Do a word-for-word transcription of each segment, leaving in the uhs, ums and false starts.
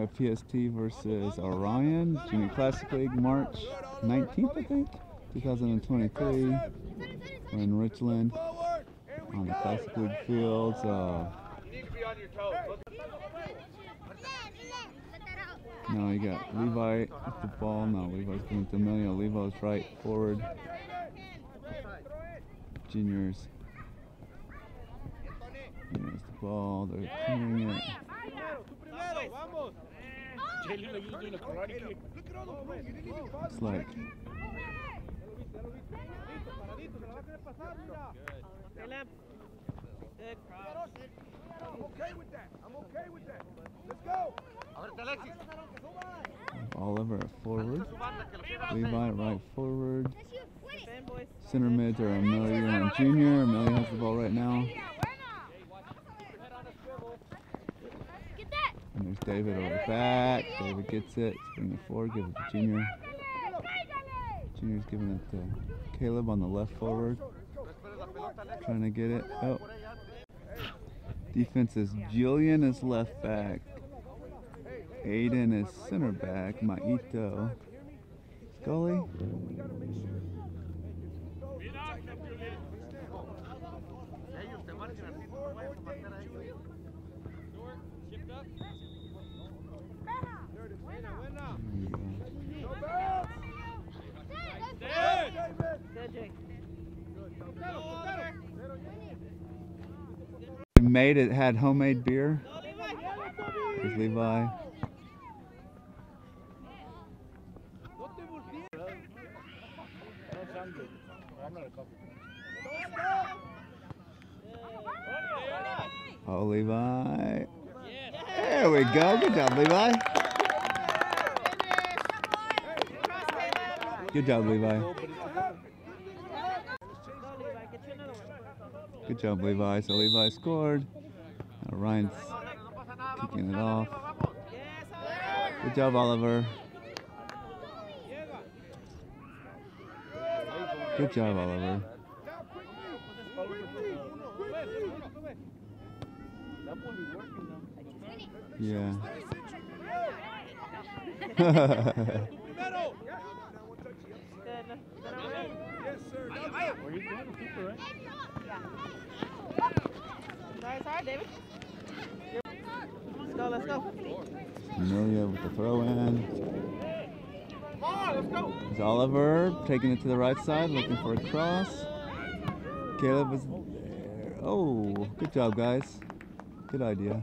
have P S T versus Orion, Junior Classic League, March nineteenth, I think, two thousand twenty-three. We're in Richland on the Classic League fields. Uh, now you got Levi with the ball. No, Levi's going to Emilio. Levi's right forward. Juniors. There's the ball. They're clearing it. It's like I'm okay with that. I'm okay with that. Let's go. Oliver at forward. Levi right forward. Center mids are Emilio and Junior. Emilio has the ball right now. And there's David over back. David gets it. Bring it forward. Give it to Junior. Junior's giving it to Caleb on the left forward. Trying to get it. Oh. Defense is Julian is left back. Aiden is center back. Maito. Scully. Made it had homemade beer. There's Levi. Oh, Levi. There we go. Good job, Levi. Good job, Levi. Good job, Levi. So Levi scored. Now Ryan's kicking it off. Good job, Oliver. Good job, Oliver. Yeah. David. Let's go, let's go. Amelia with the throw in. There's Oliver taking it to the right side, looking for a cross. Caleb is there. Oh, good job, guys. Good idea.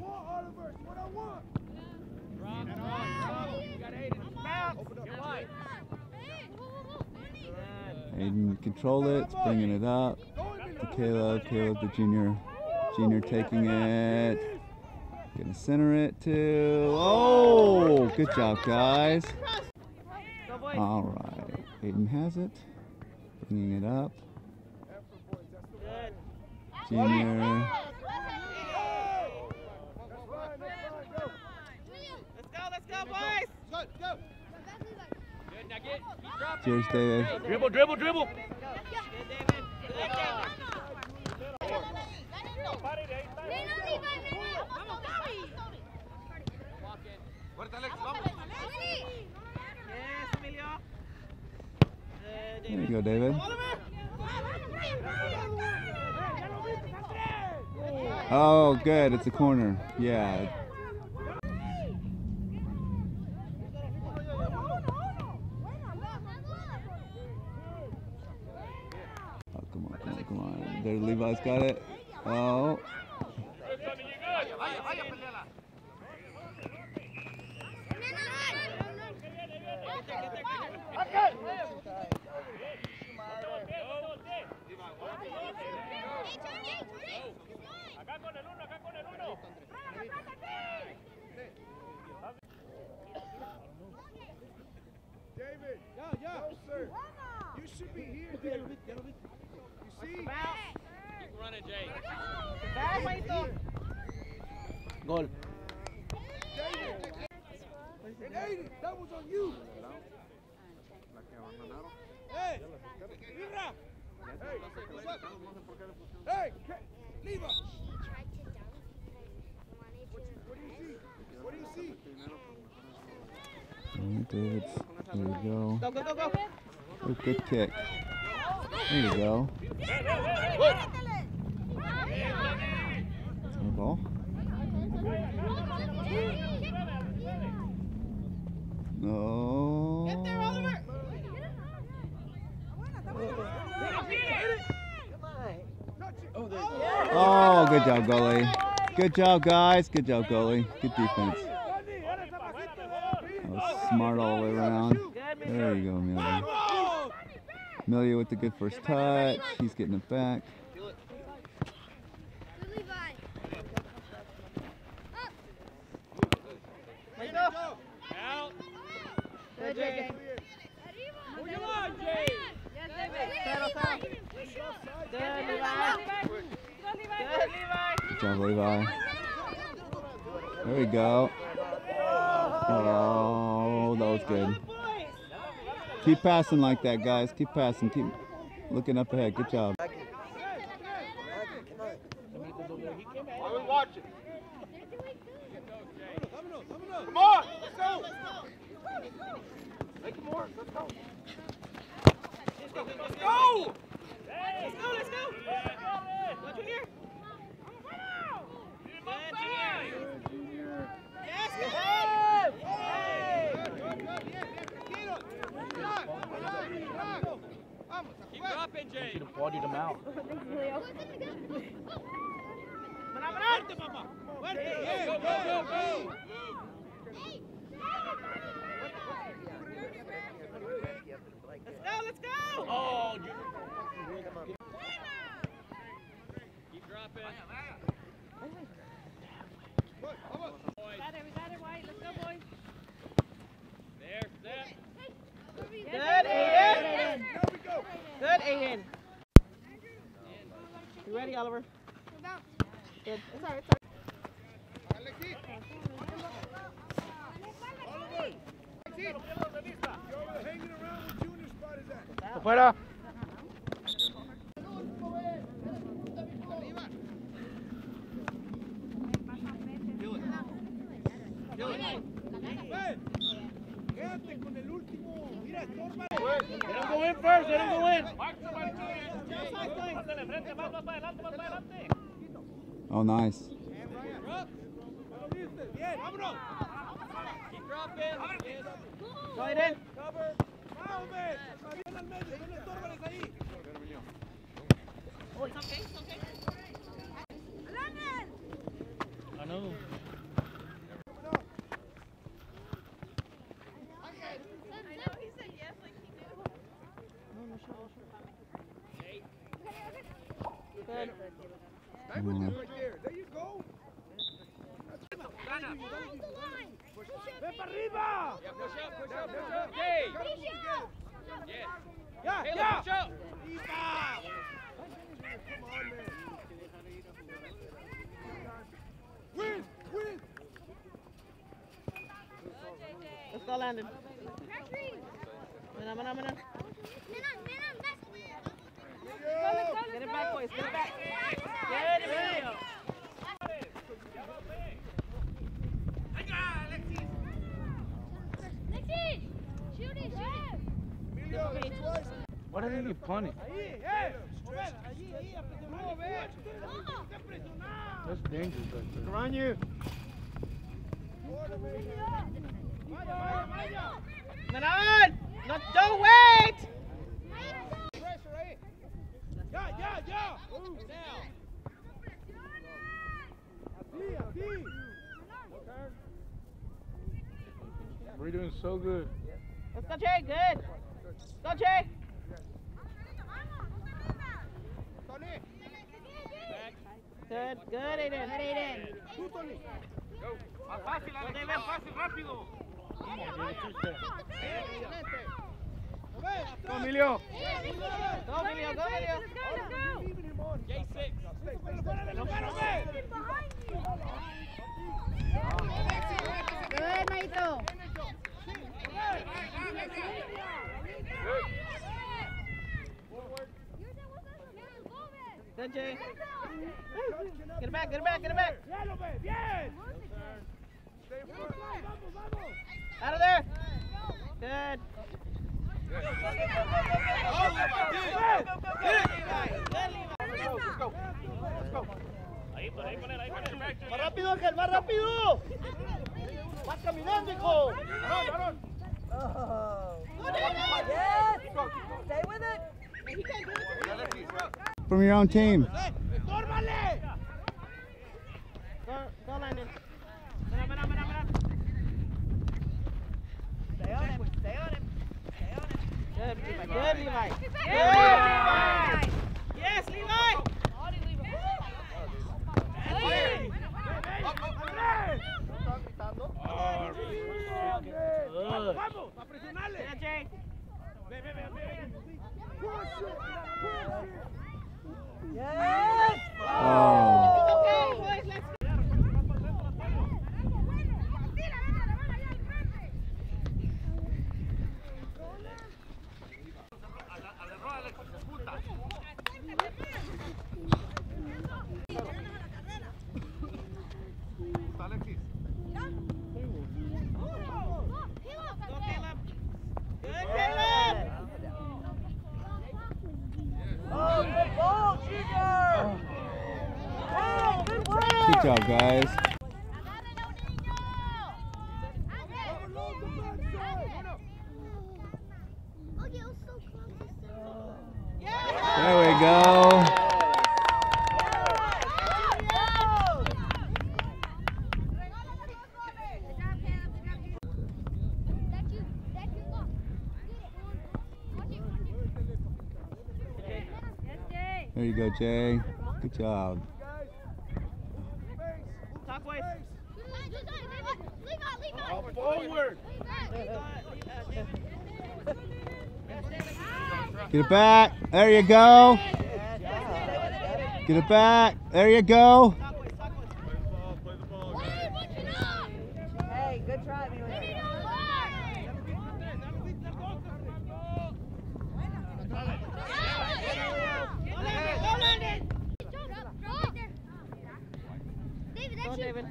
Aiden control it, it's bringing it up to Caleb. Caleb the junior. Junior taking it. Gonna center it to. Oh, good job, guys. All right, Aiden has it. Bringing it up. Junior. Let's go, boys. Cheers, David. Dribble, dribble, dribble. There you go, David. Oh, good. It's a corner. Yeah. Oh, come on, come on, come on. There, Levi's got it. Oh. David, yeah, yeah. No, sir. You should be here, David. You see? Keep running, Jay. Goal. David. And Aiden, that was on you. Hey, Mira. Hey, what's up? Hey, Levi. What, what do you see? What do you see? Davids. There you go. Go, go, go, go. Oh, good kick. There you go. That's my ball. No. Get there, Oliver. Oh, good job, goalie. Good job, guys. Good job, goalie. Good defense. That was smart all the way around. There you go, Amelia. Amelia with the good first touch. He's getting it back. Out. Good, Jay. Move your line, Jay. Settle, settle. Good, Levi. Good, Levi. Good job, Levi. There we go. Oh, that was good. Keep passing like that, guys. Keep passing. Keep looking up ahead. Good job. Why we watching? Come on, let's go. Make it more. Let's go. Let's go. Let's go. Let's go, let's go. Go, Junior. Good, Junior. Yes, good. Hey. Keep dropping, Jay. Bodied him out. Go, go, go, go. Let's go, let's go. Oh, you. Keep dropping. We got it, we got it, White. Let's go, boys. There, set. Good, Aiden. Good, Aiden. You ready, Oliver? Good. It's all right, it's all Afuera. Quédate con el último. Mira, estorba. Let him go in first. Let him go in. Oh, nice. Bien, vámonos. Keep dropping. Yes. Go, Aiden. Cover. Vamos, ven. Bien al medio. No le estórbales ahí. Oh, it's okay, it's okay. I know. Good. Stay with them right there. There you go. Ven para arriba. Yeah, push up, push up, push up. Jay. Yeah. Ya, Caleb, ya. push up. Win, win. Let's go, Landon. Mana, mana, mana. Get it back, boys. Get it back. Get it back. Why didn't he punt it? Ahí, eh. Ven, allí, ahí, apretemos, ven. Está presionado. That's dangerous right there. Around you. Vaya, vaya, vaya. Manon! No, don't wait! Pressure ahí. Ya, ya, ya. Así, así. We're doing so good. Let's go, Jay. Good. Go, Jay. Tony. Good. Good, Aiden. Good, Aiden. Tú, Tony. Más fácil, Alex, más fácil, rápido. Excelente. Ven, atrás. Go, Emilio. Go, Emilio. Go, Emilio. Leaving him on. Jay six. Stay, stay, stay. Lo gano, ven. Good, Maito. Good, Jay. Get it back, get it back, get it back. Ya lo ve, bien. Stay front. Vamos, vamos. Out of there. Más rápido, Ángel, más rápido. Vas caminando, hijo. Varón, varón. From your own team. ¡Tórmale! Go, go, Landon. Mira, mira, mira, mira. Stay on him. Stay on him. Stay on him. Good, Levi. Good, Levi. Good, Levi. Yes, Levi. Hey. ¡Vamos! ¡A presionarle! Yeah, Jay. Ve, ve, ve, ve. Oh. Okay, boys, let's go. Go, Caleb. Good, Caleb. Good job, guys. There we go. There you go, Jay. Good job. Talk, boys. Forward. Get it back. There you go. Get it back. There you go. Hey, good try, Go, David.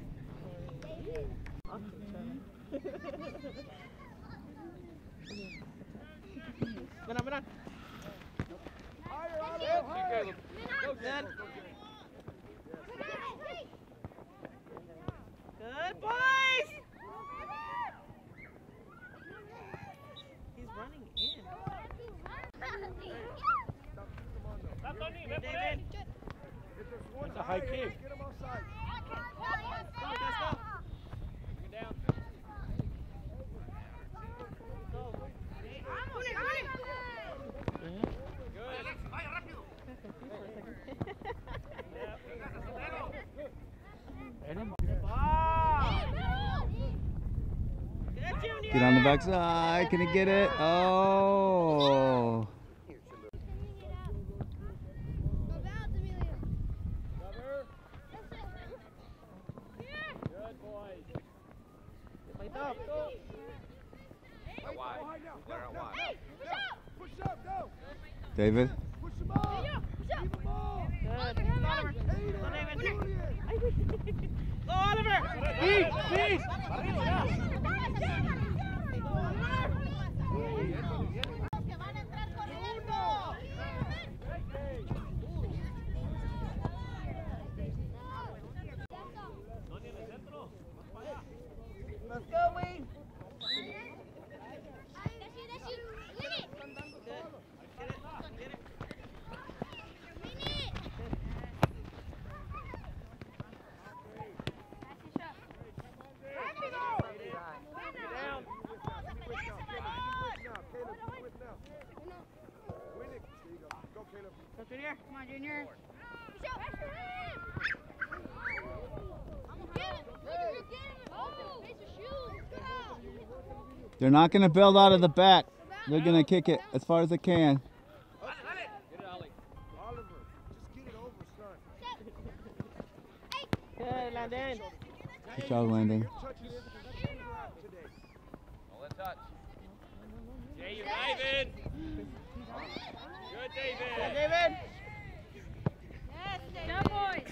Ven on, ven on. Good. Good, boys. He's running in. David. That's a high kick. Get him offside. Let's go. Get on the backside. Can he get it? Oh. Push up, go. David. Push him up. Keep him up. Good. Go, Oliver. Go, David. Julian. Go, Oliver. Beat, beat. Let's go, Wayne. Go, Junior. Come on, Junior. They're not going to build out of the back. They're going to kick it as far as they can. Oliver, just get it over, son. Good, Landon. Good job, Landon. Jay, you David. Good, David. Good, David. Jump, boys.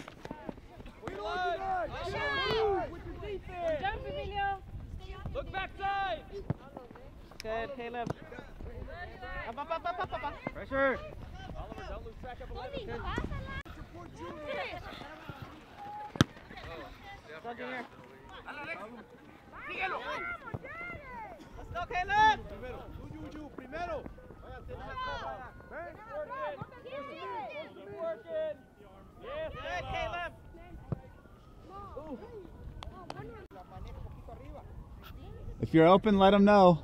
Look backside. Good, Caleb. Up, up, up, up, up, up, up. Pressure. Oliver, don't lose track of eleven. Go, Junior. Let's go, Caleb. Primero. You, you, you. Primero. Working. Yes, Good, Caleb. If you're open, let them know.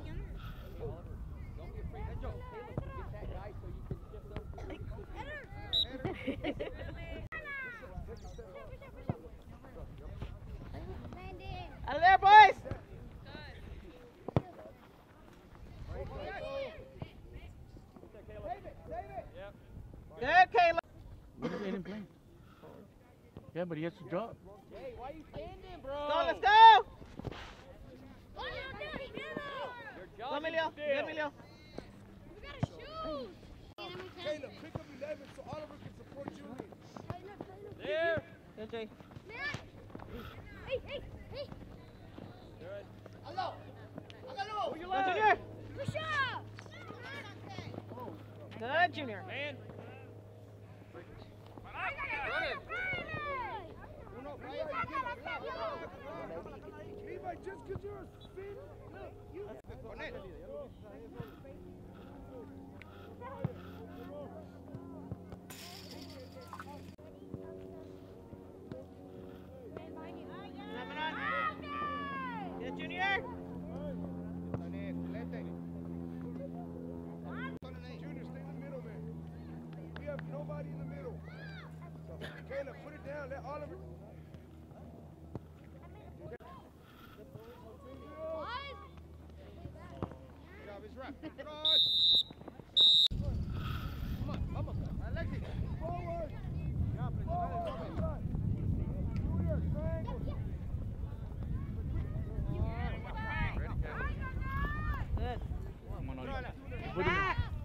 Out of there, boys. Good, Caleb. Look at him playing. Yeah, but he has to drop. Hey, why you standing, bro? Go, let's go. Go, Emilio. Good, Emilio. Caleb, pick up eleven so Oliver can support you. There. Good, Jay. Hey, hey, hey. Go, Junior. Push up. Good, Junior. Man. Levi, just because you're a spin, look, you. Connect. Good, Junior. Junior, stay in the middle, man. We have nobody in the middle. Caleb, put it down. Let Oliver. Good job, it's right. Good on. Come on, vamos. Alexis, forward. Forward. Junior, triangle. Good. Put him in.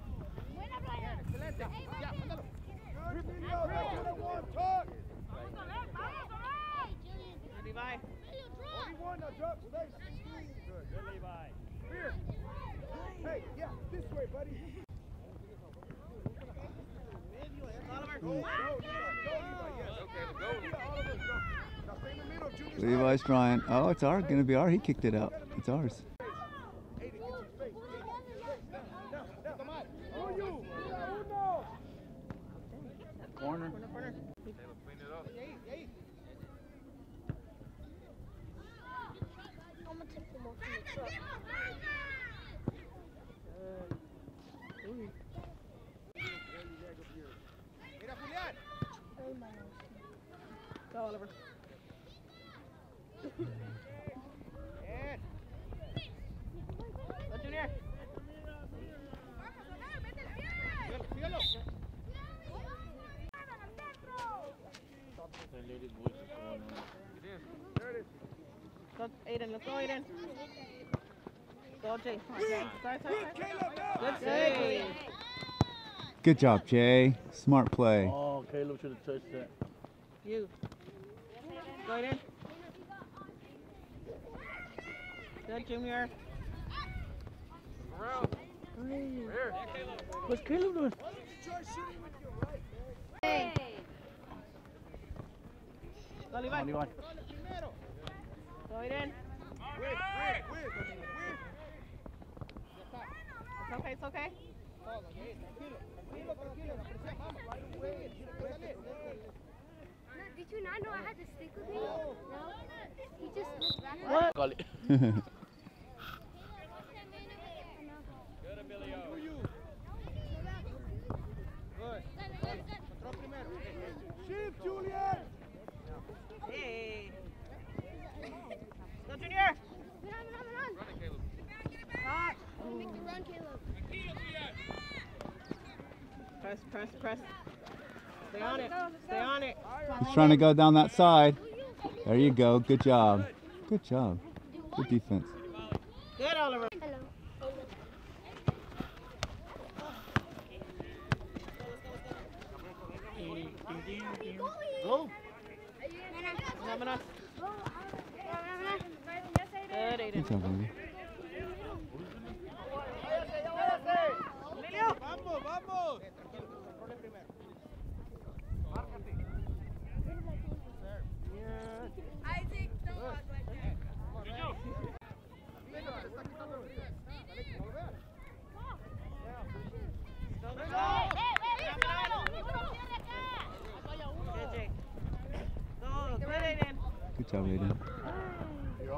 Good video. That's what I want. Talk. Good, Levi. Only one now, drop. Stay. Good. Good, Levi. Here. Hey, yeah, this way, buddy. Oliver. Go, go, Levi. Go, Levi. Yes. Okay, go. Yeah, Oliver, go. Now stay in the middle, Junior. Levi's trying. Oh, it's our gonna be our. He kicked it out. It's ours. Aiden, get your space. Aiden, get your space. Now, now, now. Come on. Oh, you. Uno. Corner. I'm gonna take them off in the truck. Mira, Julián. Go, Oliver. Bien. Go, Junior. Sígalo, sígalo. The lady boys are going on. There it is. Go, Aiden. Let's go, Aiden. Go, Jay. Come on, Jay. Sorry, sorry, Good, sorry. Caleb, now. Good save. Good job, Jay. Smart play. Oh, Caleb should have touched that. You. Go, Aiden. Good, Junior. What's Caleb doing? Try shooting with your right. Hey. Go, Levi. Come on, Levi. Go, Aiden. Win, win, win, win. It's okay, it's okay. Did you not know I had to stick with me? No. He just looked back. What? Call it. Good, Emilio. Shift, Julian. Hey. Go, Junior. Run, run, run. Hot. Make the run, Caleb. Press, press, press. Stay on it. Stay on it. He's trying to go down that side. There you go. Good job. Good job. Good defense. Good, Oliver. Hello. Go. Vámonos. Good, Aiden. Good job, baby.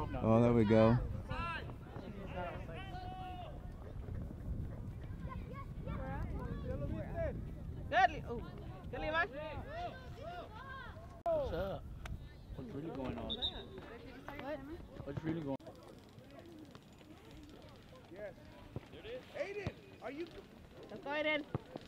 Oh, there we go. Good. Oh, good, Levi. What's up? What's really going on? What's really going on? Yes. Aiden, are you? Let's go, Aiden.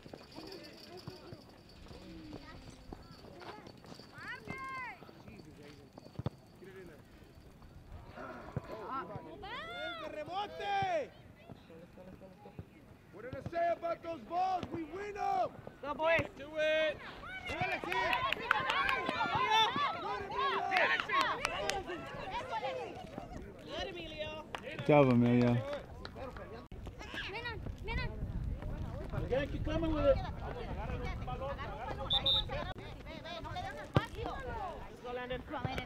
What did I say about those balls? We win them. Go, boys. Do it. Good, Emilio. Good job, Emilio. You gotta keep coming with it. Let's go, Landon.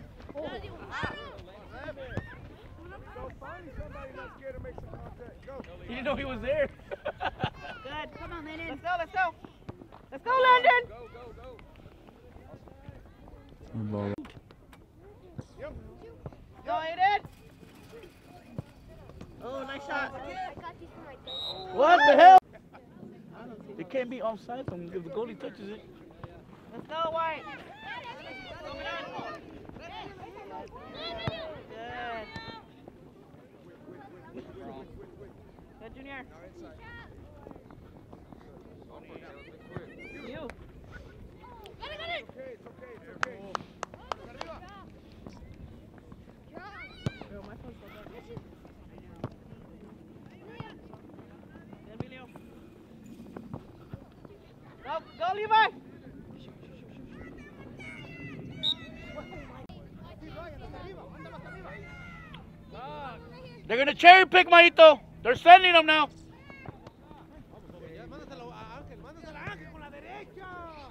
So finally somebody not scared to make some contact. Go. He didn't know he was there. Good. Come on, Landon. Let's go, let's go. Let's go, Landon. Go, go, go. Good ball. Yep. Go, Aiden. Oh, nice shot. What the hell? It can't be offside from if the goalie touches it. Let's go, White. Good. Good, Junior. You. Okay, it's okay, it's okay. Girl, my phone's so bad. Good, Emilio. Go, go, Levi. They're gonna cherry pick, Maito. They're sending them now. Mándaselo a Ángel, mándaselo a Ángel con la derecha.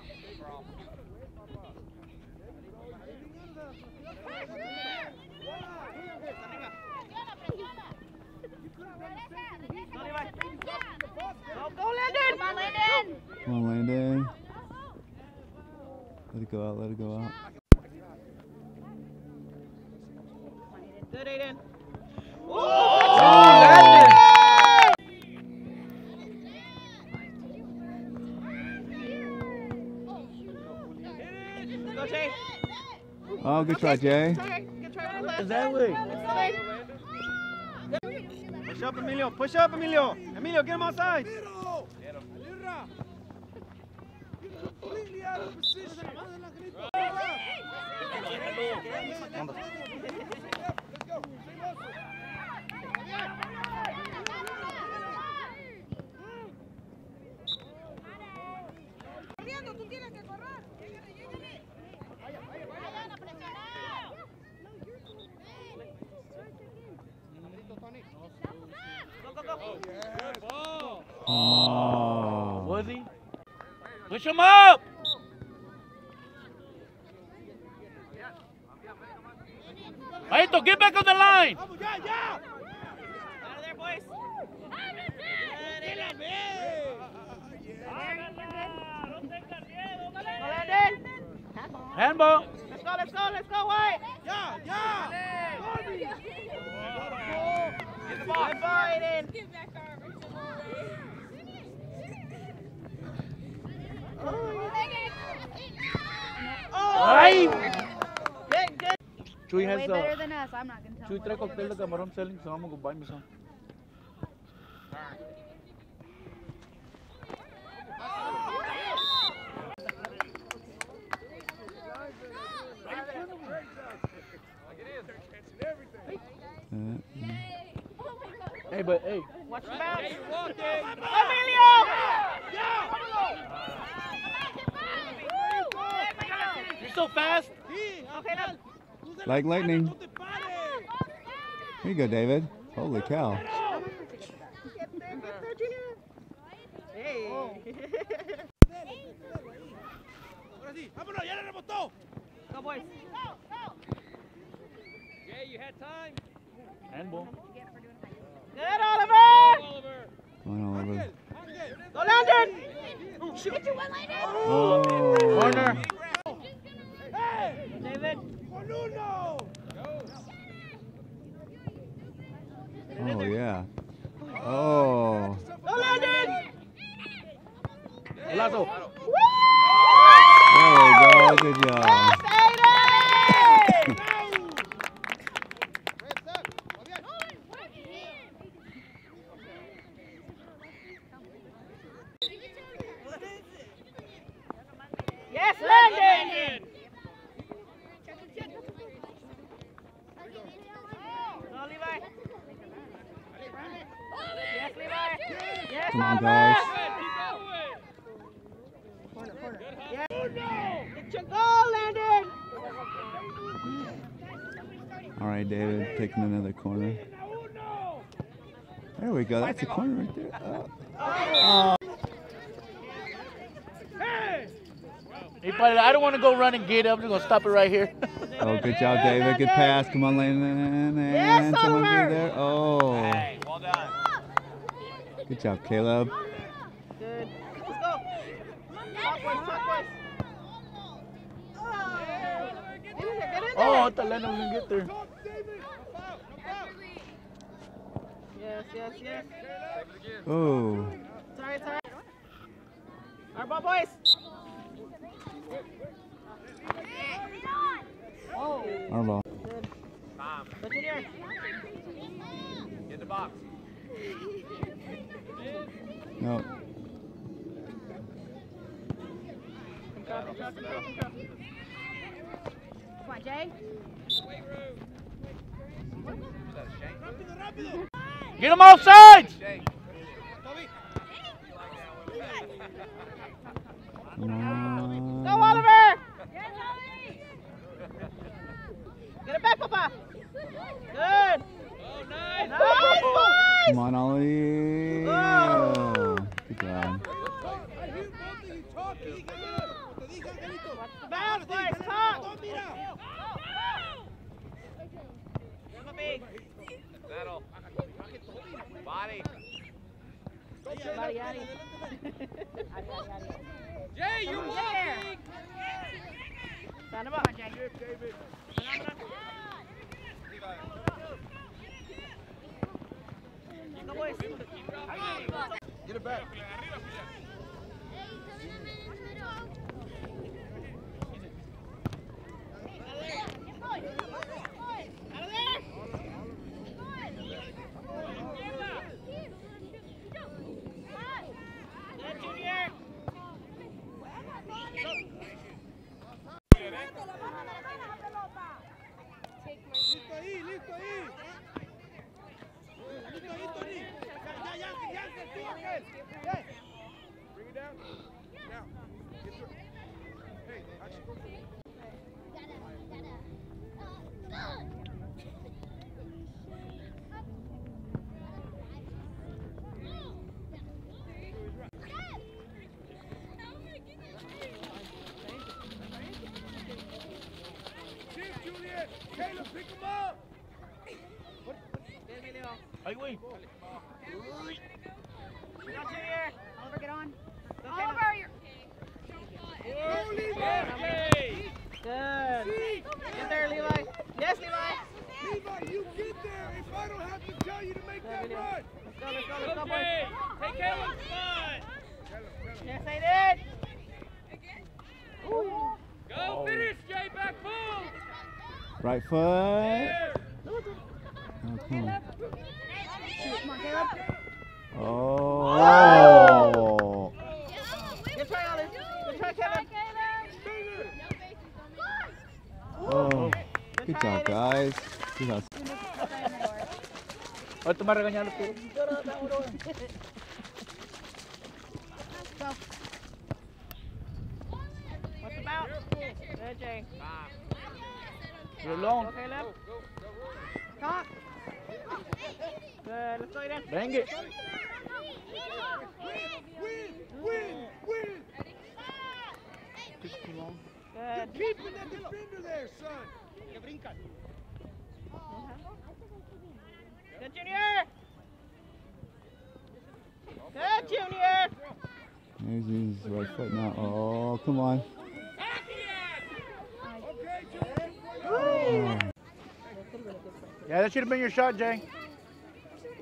Go, Levi. Go, go, Landon. Come on, Landon. Come on, Landon. Let it go out, let it go out. Good, Aiden. Go, Jay. Oh, good try, Jay. Try. Good try with the left. Is that way? Push up, Emilio. Push up, Emilio. Emilio, get him outside. Middle. Alirra. You're completely out of position. Let's go. Corriendo, tú tienes que correr. Llégale, llégale. Vayan a presionar. Go, go, go. Good ball. Oh. Was he? Push him up! Maito, get back on the line! Vamos, ya, ya. Out of there, boys. Go, Landon. Handball! Let's go, let's go, let's go, White. Ya, ya. Get the ball. Good ball, Aiden. Ay! Good, good. Chuy has Way the... better than us. I'm not gonna tell Chuy him trae what cóctel de camarón selling, so I'm gonna go buy me some. Uh, Hey, but hey, Watch the bounce. Hey, you're walking. Emilio! you're so fast! Okay, now. like lightning. Here you go, David. Holy cow. Hey. Ahora sí, vámonos, ya le rebotó. Go, boys. Jay, you had time. Handball. Good, Oliver! Oliver. Come on, Oliver. Go, Landon! Oh. Corner. Hey, David. con uno. Go. Oh, yeah. Oh. Go, Landon! Lazo. There we go. Good job. Yes, Aiden! Yes, Landon! Go, Levi. Yes, Levi. Yes, Come on, Oliver. guys. Yes. Get your goal, Landon. All right, David, taking another corner. There we go. That's a corner right there. Oh. Oh. Hey, buddy, I don't want to go run and get it. I'm just going to stop it right here. Oh, good job, David. Good pass. Come on, Landon. And Yes, someone be Oliver. there. Oh. Hey, well done. Good job, Caleb. Good. Let's go. Clockwise, clockwise. Get in there, get in there. Oh, I thought Landon was going to get there. Yes, yes, yes. Oh. Sorry, sorry. Our ball, boys. Oh, Our ball. good. Tom, Go, Junior. get the box. No. Control, control, control, control. Come on, Jay. Get him off sides! Come on. Go, Oliver. Get it back, Papa. Good. Oh, nice. Nice, boys. Come on, Ollie. Oh. Good job. Bounce, boys. Top. Settle. Body. Body, yaddy. Jay, you're walking. Stand him up. Jay. Go, boys. Get it back. Good, Junior. Listo ahí, listo ahí. Listo ahí, Tony. Ya, ya, ya, ya, tú, Ángel. Yes. Bring it down. Now. Get your... Hey, actually go for it. Cheers, Julian. Caleb, pick him up. Ay, güey. Go, Junior. Oliver, get on. Go, Oliver, you're... Go, Levi. Jay. Good. Get there, Levi. Yes, Levi. Levi, you get there if I don't have to tell you to make that Let's run. go, let's go, let's Go, go, boys. Jay. Take Caleb's spot. Yes, I did. Go finish, Jay. Back full. Right foot. There. Oh, come on. Come on, Caleb. Oh. Good try, Olive. Good try, Kevin. Oh. Good job, guys. Good job. Ahorita me regañaron los puros. What's the bounce? Good, Jay. You're long. Go, Caleb. Talk. Good. Let's go, Eden. Bang it. Win, win, win. Just too long. Good. Keeping that defender there, son. Good, Junior. Good, Junior. There's his right foot now. Oh, come on. Okay, Julian. Oh. Yeah, that should have been your shot, Jay.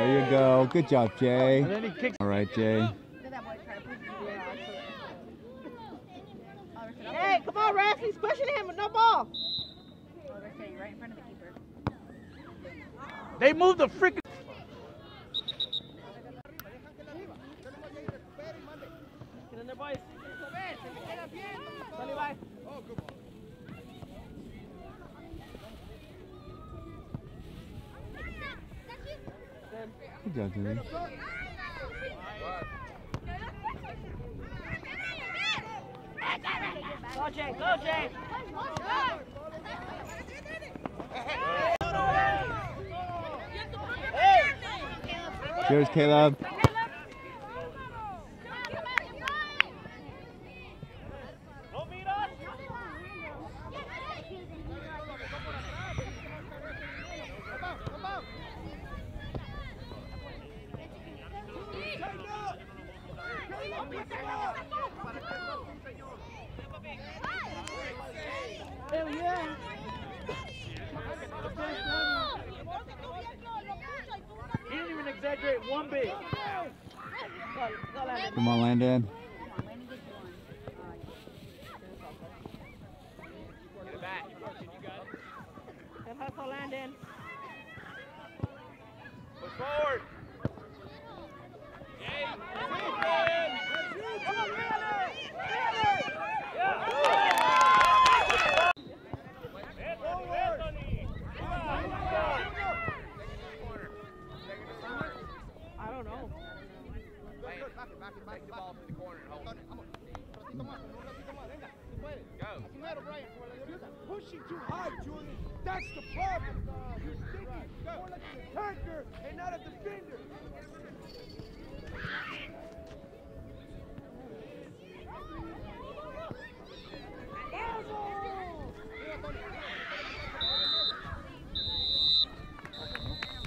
There you go. Good job, Jay. And then he kicks. All right, Jay. Look at that boy trying to push you. Hey, come on, ref. He's pushing him with no ball. Oh, they're staying right in front of the keeper. They moved the freaking. Get in there, boys. Go, Levi. Oh, good ball. Good job, Jimmy. Go, Jay. Go, Jay. Cheers, Caleb. Hell yeah. He didn't even exaggerate one bit. Go, go, Landon. Come on, Landon. Good hustle, Landon. Push forward. I don't know. Take the ball to the corner and hold it. Go. Pushing too hard, Julian. That's the problem. You're thinking more like an attacker and not a defender.